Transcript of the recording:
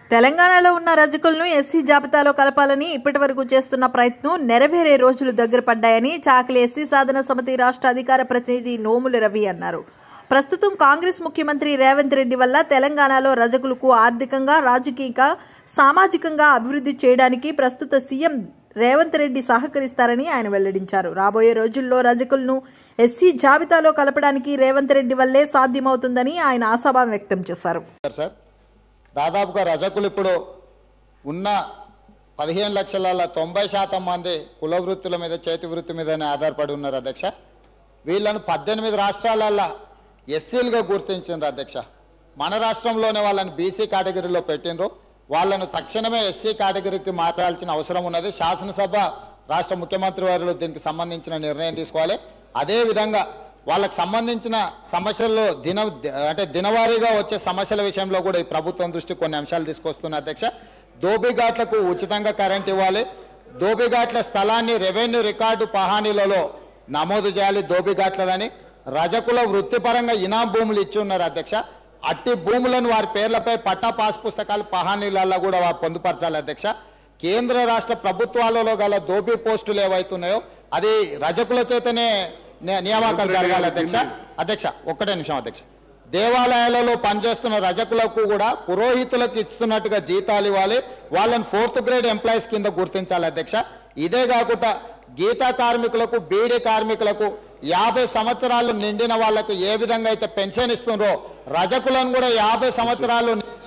తెలంగాణలో ఉన్న రజకులను ఎస్సీ జాబితాలో కలపాలని ఇప్పటివరకు చేస్తున్న ప్రయత్నం నెరవేరే రోజులు దగ్గర పడ్డాయని చాకలి ఎస్సీ సాధన సమితి రాష్ట్ర అధికార ప్రతినిధి నోముల రవి అన్నారు. ప్రస్తుతం కాంగ్రెస్ ముఖ్యమంత్రి రేవంత్ రెడ్డి వల్ల తెలంగాణలో రజకులకు ఆర్థికంగా, రాజకీయంగా, సామాజికంగా అభివృద్ధి చేయడానికి ప్రస్తుత సీఎం రేవంత్ రెడ్డి సహకరిస్తారని ఆయన వెల్లడించారు. రాబోయే రోజుల్లో రజకులను ఎస్సీ జాబితాలో కలపడానికి రేవంత్ రెడ్డి వల్లే సాధ్యమవుతుందని ఆయన ఆశాభావం వ్యక్తం చేశారు. దాదాపుగా రజకులు ఇప్పుడు ఉన్న 15,90,000 మంది కుల వృత్తుల మీద, చేతి వృత్తి మీదనే ఆధారపడి ఉన్నారు అధ్యక్ష. వీళ్ళను 18 రాష్ట్రాలలో ఎస్సీలుగా గుర్తించారు అధ్యక్ష. మన రాష్ట్రంలోనే వాళ్ళని బీసీ కేటగిరీలో పెట్టినరు. వాళ్ళను తక్షణమే ఎస్సీ కేటగిరీకి మార్చాల్సిన అవసరం ఉన్నది. శాసనసభ, రాష్ట్ర ముఖ్యమంత్రి వారు దీనికి సంబంధించిన నిర్ణయం తీసుకోవాలి. అదేవిధంగా వాళ్ళకు సంబంధించిన సమస్యలు దినవారీగా వచ్చే సమస్యల విషయంలో కూడా ఈ ప్రభుత్వం దృష్టి కొన్ని అంశాలు తీసుకొస్తున్న అధ్యక్ష. దోబిఘాట్లకు ఉచితంగా కరెంట్ ఇవ్వాలి. దోబిఘాట్ల స్థలాన్ని రెవెన్యూ రికార్డు పహానీలలో నమోదు చేయాలి. దోబిఘాట్లదని రజకుల వృత్తిపరంగా ఇనాం భూములు ఇచ్చి ఉన్నారు అధ్యక్ష. అట్టి భూములను వారి పేర్లపై పట్టా పాస్ పుస్తకాలు పహానీలలో కూడా పొందుపరచాలి అధ్యక్ష. కేంద్ర రాష్ట్ర ప్రభుత్వాలలో గల దోబీ పోస్టులు ఏవైతున్నాయో అది రజకుల చేతనే నియామకాలు జరగాలి అధ్యక్ష. ఒక్కటే నిమిషం అధ్యక్ష. దేవాలయాలలో పనిచేస్తున్న రజకులకు కూడా పురోహితులకు ఇస్తున్నట్టుగా జీతాలు ఇవ్వాలి. వాళ్ళని 4th గ్రేడ్ ఎంప్లాయీస్ కింద గుర్తించాలి అధ్యక్ష. ఇదే కాకుండా గీతా కార్మికులకు, బీడీ కార్మికులకు 50 సంవత్సరాలు నిండిన వాళ్ళకు ఏ విధంగా అయితే పెన్షన్ ఇస్తున్నారో రజకులను కూడా 50 సంవత్సరాలు